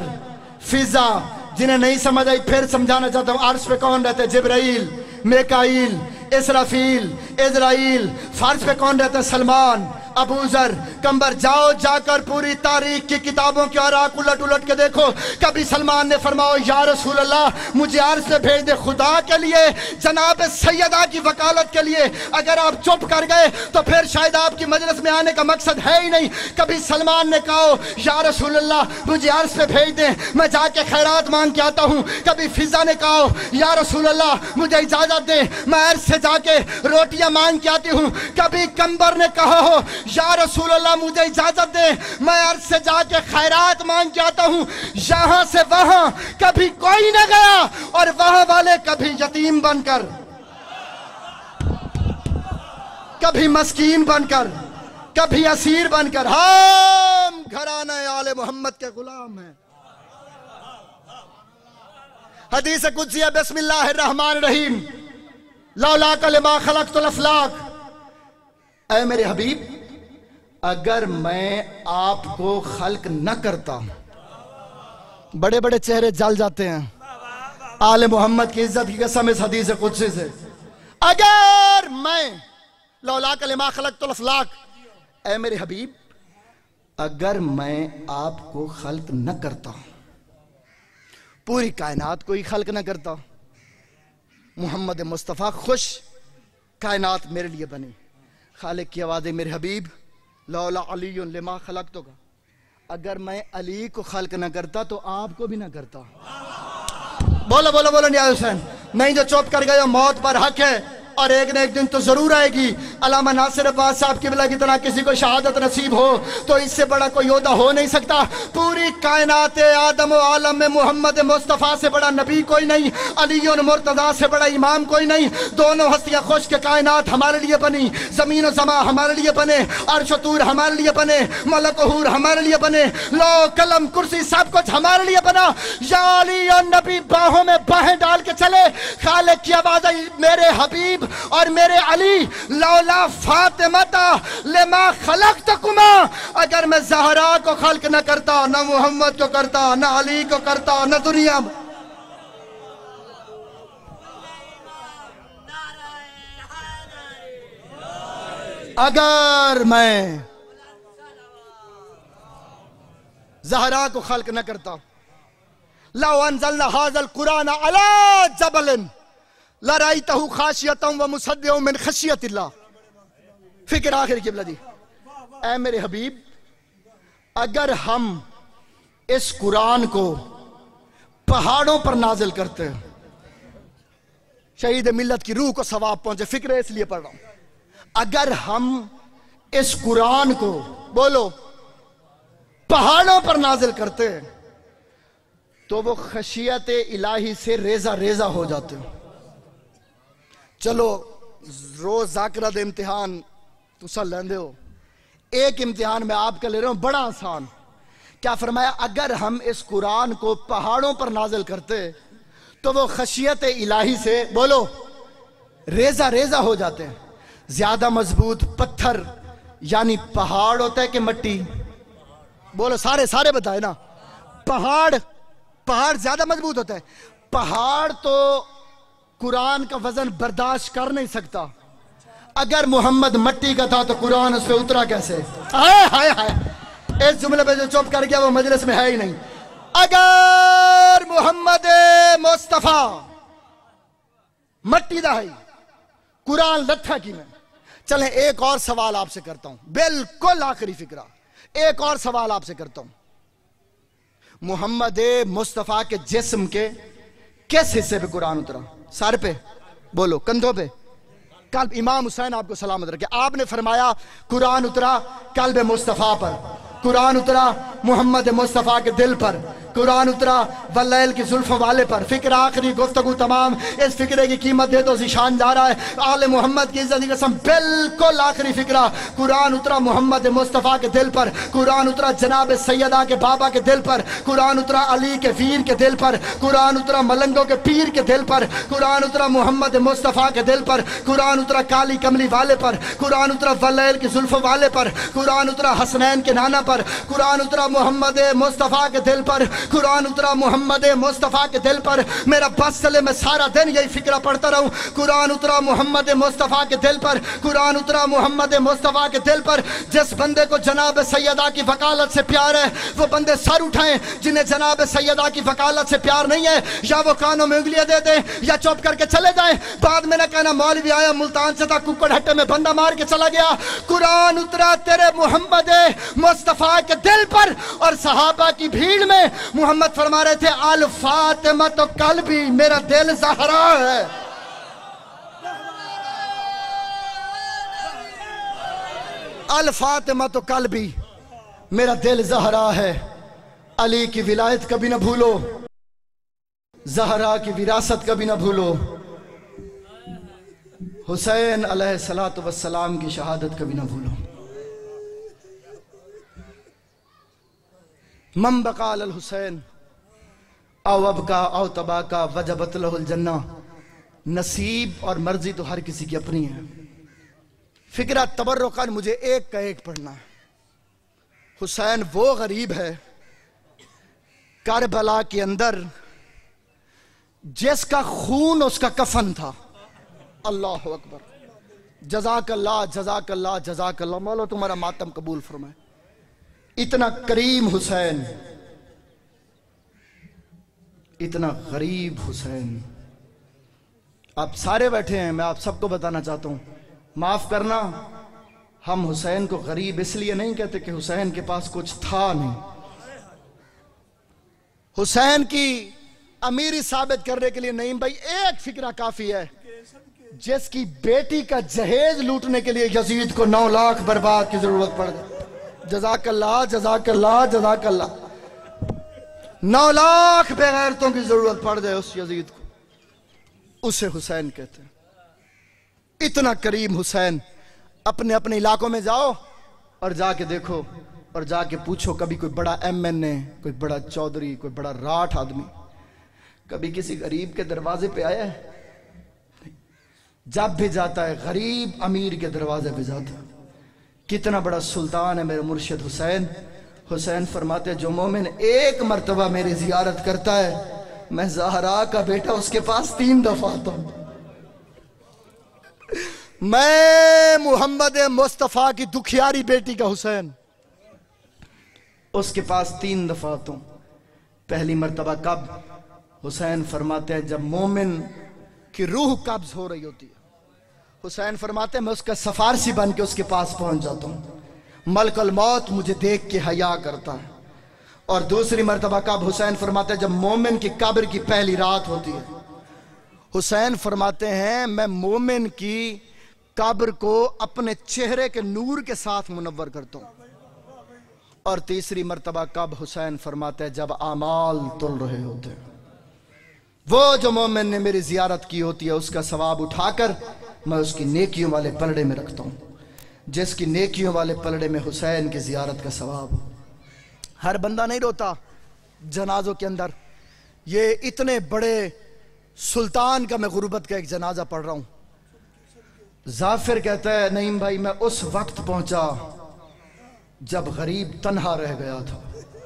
फिजा। जिन्हें नहीं समझ आई फिर समझाना चाहता हूं, अर्श पे कौन रहता है? जिब्राइल, मेकाइल, इसराफील, इजराइल, फर्श पे कौन रहता है? सलमान, अबूजर, कंबर। जाओ जाकर पूरी तारीख की किताबों के औराक उलट उलट के देखो, कभी सलमान ने फरमाओ या रसूल अल्लाह मुझे अर्श से भेज दे खुदा के लिए, जनाब सैयदा की वकालत के लिए। अगर आप चुप कर गए तो फिर शायद आपकी मजलिस में आने का मकसद है ही नहीं। कभी सलमान ने कहा या रसूल अल्लाह मुझे अर्श पे भेज दे, मैं जाके खैरात मांग के आता हूँ। कभी फिजा ने कहा या रसूल अल्लाह मुझे इजाजत दे, मैं अर्श से जाके रोटियां मांग के आती हूँ। कभी कंबर ने कहा हो या रसूल अल्लाह मुझे इजाजत दे, मैं अर्श से जाके खैरात मांग के आता हूँ। यहां से वहां कभी कोई न गया और वहां वाले कभी यतीम बनकर, कभी मस्कीन बनकर, कभी असीर बनकर। हम घराना आले मोहम्मद के गुलाम हैं। हदीस कुदसिया बिस्मिल्लाहिर्रहमानिर रहीम लौला कलिमा खलक़तुल अफ़लाक। ऐ मेरे हबीब, अगर मैं आपको खल्क न करता, बड़े बड़े चेहरे जल जाते हैं। आले मोहम्मद की इज्जत की कसम इस हदीस कुदसी से, अगर मैं लौला कलिमा खलक़तुल अफ़लाक, ऐ मेरे हबीब अगर मैं आपको खल्क न करता, पूरी कायनात को ही खल्क न करता, मोहम्मद मुस्तफ़ा खुश कायनात मेरे लिए बनी। खालिक की आवाज़, मेरे हबीब लौला अली लिमा खलक़तु का, अगर मैं अली को खल्क न करता तो आपको भी न करता। बोलो बोलो बोलो नियाज़ हुसैन। नहीं जो चुप कर गए मौत पर हक है और एक न एक दिन तो जरूर आएगी। अल्लामा नासिर अब्बास साहब की बिला की तरह किसी को शहादत नसीब हो तो इससे बड़ा कोई योद्धा हो नहीं सकता। पूरी कायनात आदम व आलम में मोहम्मद मुस्तफ़ा से बड़ा नबी कोई नहीं, अली और मुर्तज़ा से बड़ा इमाम कोई नहीं। दोनों हस्तियां खुश के कायनात हमारे लिए बनी, जमीन और समा हमारे लिए बने, अर्श व तूर हमारे लिए बने, मलक व हूर हमारे लिए बने, लो कलम कुर्सी सब कुछ हमारे लिए बना। या अली और नबी बाहों में बाहें डाल के चले। खालिक की आवाज़, मेरे हबीब और मेरे अली लौला फातिमता लिमा खलक़तकुमा, अगर मैं ज़हरा को खल्क न करता, न मोहम्मद को करता, न अली को करता, न दुनिया में। अगर मैं ज़हरा को खल्क न करता, लौ अंज़लना हाज़ल कुरान अला जबलिन लराइतहु खाशियतम व मुसद्दिअम मिन खशियतिल्लाह। फिक्र आखिर की बलदी, ऐ मेरे हबीब अगर हम इस कुरान को पहाड़ों पर नाजिल करते हैं, शहीद मिल्लत की रूह को सवाब पहुंचे, फिक्र है इसलिए पढ़ रहा हूं। अगर हम इस कुरान को बोलो पहाड़ों पर नाजिल करते हैं तो वो खशियत इलाही से रेजा रेजा हो जाते हैं। चलो रोज जाकरा दे इम्तिहान तुसा लेंदे हो, एक इम्तिहान में आपका ले रहा हूं बड़ा आसान। क्या फरमाया, अगर हम इस कुरान को पहाड़ों पर नाजिल करते तो वो खशियत इलाही से बोलो रेजा रेजा हो जाते हैं। ज्यादा मजबूत पत्थर यानी पहाड़ होता है कि मट्टी? बोलो सारे सारे बताए ना। पहाड़ पहाड़ ज्यादा मजबूत होता है। पहाड़ तो कुरान का वजन बर्दाश्त कर नहीं सकता। अगर मोहम्मद मट्टी का था तो कुरान उस पर उतरा कैसे? हाय हाय हाय, इस जुमले पे जो चुप कर गया वो मजलिस में है ही नहीं। अगर मोहम्मद मुस्तफा मट्टी दा है, कुरान लट्ठा की में। चले एक और सवाल आपसे करता हूं, बिल्कुल आखिरी फिक्रा, एक और सवाल आपसे करता हूं। मोहम्मद मुस्तफा के जिस्म के किस हिस्से पे कुरान उतरा? सर पे? बोलो कंधों पे? कल्ब? इमाम हुसैन आपको सलामत रखे, आपने फरमाया कुरान उतरा कल्ब मुस्तफा पर, कुरान उतरा मोहम्मद मुस्तफा के दिल पर, कुरान उतरा वल्लैल की जुल्फों वाले पर। फिक्र आखिरी गुफ्तगू तमाम, इस फिक्रे की कीमत दे तो जिशान जा रहा है। आले मोहम्मद की इज्जत की कसम, बिल्कुल आखिरी फिक्रा, कुरान उतरा मोहम्मद मुस्तफ़ा के दिल पर, कुरान उतरा जनाब सैयदा के बाबा के दिल पर, कुरान उतरा अली के वीर के दिल पर, कुरान उतरा मलंगों के पीर के दिल पर, कुरान उतरा मोहम्मद मुस्तफ़ा के दिल पर, कुरान उतरा काली कमली वाले पर, कुरान उतरा वल्लैल की जुल्फों वाले पर, कुरान उतरा हसनैन के नाना पर, कुरान उतरा मोहम्मद मुस्तफ़ा के दिल पर, कुरान उतरा मोहम्मद मुस्तफ़ा के दिल पर, मेरा बस चले मैं सारा दिन यही फिक्र पढ़ता रहूं। कुरान उतरा मोहम्मद मुस्तफ़ा के दिल पर, कुरान उतरा मोहम्मद मुस्तफ़ा के दिल पर। जिस बंदे को जनाब सैयदा की वकालत से प्यार है वो बंदे सर उठाएं, जिन्हें जनाब सैयदा की वकालत से प्यार नहीं है या वो कानों में उंगलियां दे दें या चुप करके चले जाएं। बाद में ना कहना मौलवी आया मुल्तान से था, कुक्कड़ हट्टे में बंदा मार के चला गया। कुरान उतरा तेरे मोहम्मद मुस्तफ़ा के दिल पर, और सहाबा की भीड़ में मोहम्मद फरमा रहे थे अल फातिमा तो कल भी मेरा दिल ज़हरा है। अल फातिमा तो कल भी मेरा दिल ज़हरा है। अली की विलायत कभी ना भूलो, ज़हरा की विरासत कभी ना भूलो, हुसैन अलैहिस्सलातु वस्सलाम की शहादत कभी ना भूलो। मम बका अल हुसैन औ अबका औ तबाका वजबत लहुल जन्ना। नसीब और मर्जी तो हर किसी की अपनी है। फिक्रा तबर्रुकन मुझे एक का एक पढ़ना है। हुसैन वो गरीब है करबला के अंदर जिसका खून उसका कफन था। अल्लाह अकबर, जज़ाकल्लाह जज़ाकल्लाह जज़ाकल्लाह। मौला तुम्हारा मातम कबूल फरमाए। इतना करीम हुसैन, इतना गरीब हुसैन। आप सारे बैठे हैं, मैं आप सबको बताना चाहता हूं, माफ करना, हम हुसैन को गरीब इसलिए नहीं कहते कि हुसैन के पास कुछ था नहीं। हुसैन की अमीरी साबित करने के लिए नईम भाई एक फिक्रा काफी है। जिसकी बेटी का जहेज लूटने के लिए यजीद को नौ लाख बर्बाद की जरूरत पड़ गई। जज़ाकल्लाह जज़ाकल्लाह जज़ाकल्लाह। नौ लाख बेगैरतों की जरूरत पड़ जाए उस यजीद को, उसे हुसैन कहते हैं। इतना करीम हुसैन। अपने अपने इलाकों में जाओ और जाके देखो और जाके पूछो, कभी कोई बड़ा एम एन ए, कोई बड़ा चौधरी, कोई बड़ा राठ आदमी कभी किसी गरीब के दरवाजे पे आया है? जब भी जाता है गरीब अमीर के दरवाजे पे जाता है। कितना बड़ा सुल्तान है मेरे मुर्शिद हुसैन। हुसैन फरमाते जो मोमिन एक मर्तबा मेरी जियारत करता है, मैं ज़हरा का बेटा उसके पास तीन दफा आता हूं। मैं मोहम्मद मुस्तफ़ा की दुखियारी बेटी का हुसैन उसके पास तीन दफा आता हूं। पहली मर्तबा कब? हुसैन फरमाते हैं जब मोमिन की रूह कब्ज हो रही होती है। हुसैन फरमाते हैं मैं उसका सफारसी बन के उसके पास पहुंच जाता हूं। मलकुल मौत मुझे देख के हया करता है। और दूसरी मर्तबा कब? हुसैन फरमाते हैं जब मोमिन की कब्र की पहली रात होती है। हुसैन फरमाते हैं मैं मोमिन की कब्र को अपने चेहरे के नूर के साथ मुनव्वर करता हूं। और तीसरी मर्तबा कब? हुसैन फरमाते हैं जब आमाल तुल रहे होते हैं। वो जो मोमिन ने मेरी जियारत की होती है उसका सवाब उठाकर मैं उसकी नेकियों वाले पलड़े में रखता हूं। जिसकी नेकियों वाले पलड़े में हुसैन की जियारत का सवाब। हर बंदा नहीं रोता जनाजों के अंदर। ये इतने बड़े सुल्तान का मैं गुर्बत का एक जनाजा पढ़ रहा हूं। जाफिर कहता है नईम भाई मैं उस वक्त पहुंचा जब गरीब तन्हा रह गया था।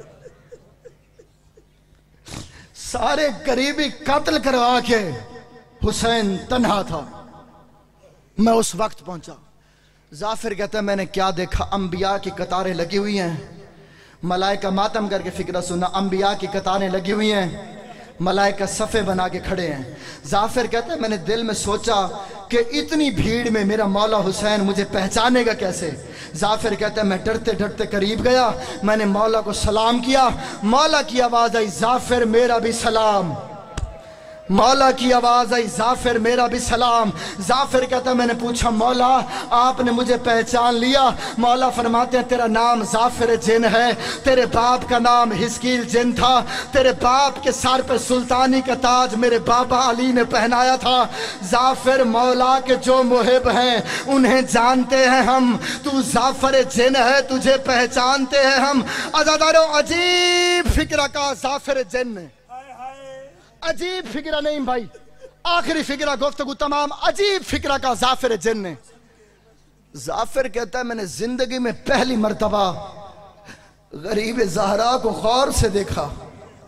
सारे गरीबी कत्ल करवा के हुसैन तन्हा था, मैं उस वक्त पहुंचा। जाफिर कहता है मैंने क्या देखा, अंबिया की कतारें लगी हुई हैं, मलाइका मातम करके फिक्र सुना, अंबिया की कतारें लगी हुई हैं, मलाइका सफ़े बना के खड़े हैं। जाफिर कहता है मैंने दिल में सोचा कि इतनी भीड़ में मेरा मौला हुसैन मुझे पहचानेगा कैसे। जाफिर कहता है मैं डरते डरते करीब गया, मैंने मौला को सलाम किया। मौला की आवाज़ आई जाफिर मेरा भी सलाम। मौला की आवाज़ आई जाफिर मेरा भी सलाम। जाफिर कहता मैंने पूछा मौला आपने मुझे पहचान लिया? मौला फरमाते हैं तेरा नाम जाफिर जिन है, तेरे बाप का नाम हिस्कील जिन था, तेरे बाप के सर पर सुल्तानी का ताज मेरे बाबा अली ने पहनाया था। जाफिर मौला के जो मुहिब हैं उन्हें जानते हैं हम, तू जाफिर जिन है तुझे पहचानते हैं हम। अज़ादारों अजीब फिक्र का जाफिर जिन, अजीब फिक्रा नहीं भाई, आखिरी फिक्रा गुफ्तगू तमाम अजीब फिक्रा का जाफिर जिन ने। जाफिर कहता है मैंने जिंदगी में पहली मर्तबा गरीब ज़हरा को गौर से देखा।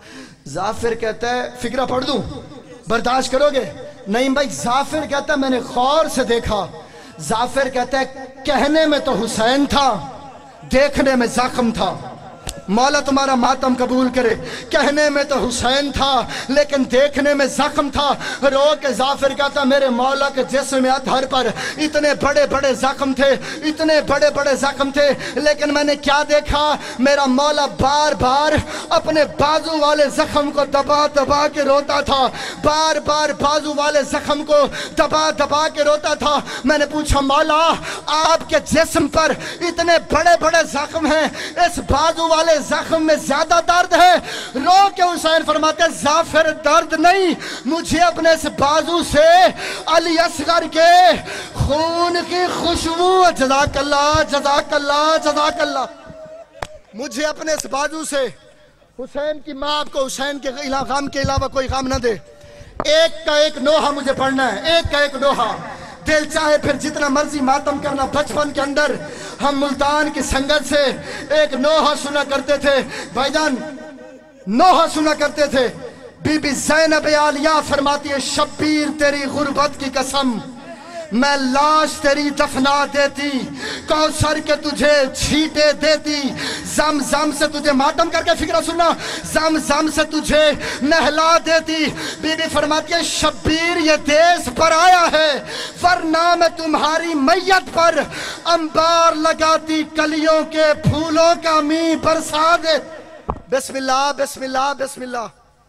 जाफिर कहता है फिक्रा पढ़ दूं, बर्दाश्त करोगे? नहीं भाई। जाफिर कहता है मैंने गौर से देखा। जाफिर कहता है कहने में तो हुसैन था, देखने में जख्म था। मौला तुम्हारा मातम कबूल करे। कहने में तो हुसैन था लेकिन देखने में जख्म था। रो के जाफिर कहता मेरे मौला के जिस्म अतहर पर इतने बड़े बड़े जख्म थे, इतने बड़े बड़े जख्म थे, लेकिन मैंने क्या देखा? मेरा मौला बार बार अपने बाजू वाले जख्म को दबा दबा के रोता था, बार बार बाजू वाले जख्म को दबा दबा के रोता था। मैंने पूछा मौला आपके जिस्म पर इतने बड़े बड़े जख्म हैं, इस बाजू वाले जख्म में ज्यादा दर्द है? रो के हुसैन फरमाते जाफिर दर्द नहीं, मुझे अपने इस बाजू से अली असगर के खून की खुशबू, जज़ाकल्लाह जज़ाकल्लाह जज़ाकल्लाह, मुझे अपने इस बाजू से हुसैन की माँ आपको हुसैन के गम के अलावा कोई गम ना दे। एक का एक नोहा मुझे पढ़ना है, एक का एक नोहा। दिल चाहे फिर जितना मर्जी मातम करना। बचपन के अंदर हम मुल्तान की संगत से एक नोहा सुना करते थे भाईजान, नोहा सुना करते थे। बीबी ज़ैनब आलिया फरमाती है शब्बीर तेरी गुर्बत की कसम, मैं लाश तेरी दफना देती, कौसर के तुझे छीटे देती, जम जम से तुझे मातम करके फिक्रा सुनना, जम जम से तुझे नहला देती। बीबी फरमाती है शब्बीर ये देश पर आया है वरना मैं तुम्हारी मैयत पर अंबार लगाती, कलियों के फूलों का मी बरसा दे। बिस्मिल्लाह बिस्मिल्लाह बिस्मिल्लाह।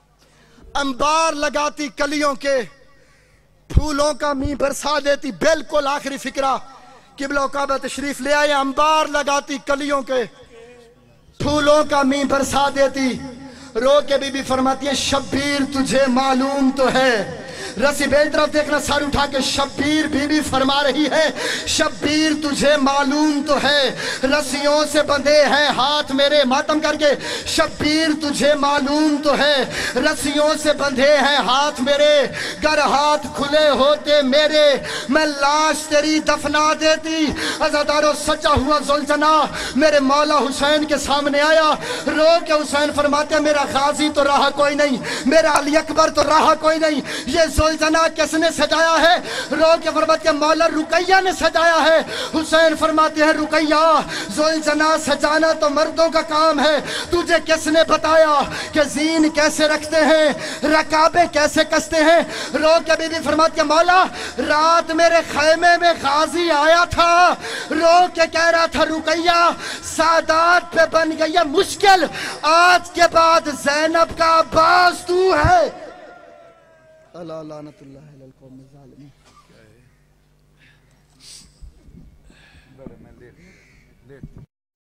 अंबार लगाती कलियों के फूलों का मी बरसा देती। बिल्कुल आखिरी फिक्रा किबला काबा तशरीफ ले आए। अंबार लगाती कलियों के फूलों का मी बरसा देती। रो के बीबी फरमाती है शब्बीर तुझे मालूम तो है, रसी बेल तरफ देखना, सर उठा के शब्बीर बीबी फरमा रही है शब्बीर तुझे मालूम तो है, रस्सियों से बंधे हैं हाथ मेरे, मातम करके शब्बीर तुझे मालूम तो है, रस्सियों से बंधे हैं हाथ मेरे, गर हाथ खुले होते मेरे मैं लाश तेरी दफना देती। अज़ादारो सच्चा हुआ ज़ुलजना मेरे मौला हुसैन के सामने आया। रो के हुसैन फरमाते मेरा गाजी तो रहा कोई नहीं, मेरा अली अकबर तो रहा कोई नहीं, ये ज़ुलजना किसने सजाया है? रो के फरमाते मौला रुकैया ने सजाया है। हुसैन फरमाते हैं रुकैया ज़ुलजना सजाना तो मर्दों का काम है, तुझे किसने बताया कि जीन कैसे रखते हैं, रकाबे कैसे कसते हैं? रो के बीबी फरमाती है मौला रात मेरे खैमे में गाजी आया था, रो के कह रहा था रुकैया सादात पे बन गई है मुश्किल, आज के बाद ज़ैनब का अब्बास तू है। अल्लाह लानतुल्लाह अलल कौम ज़ालिमीन।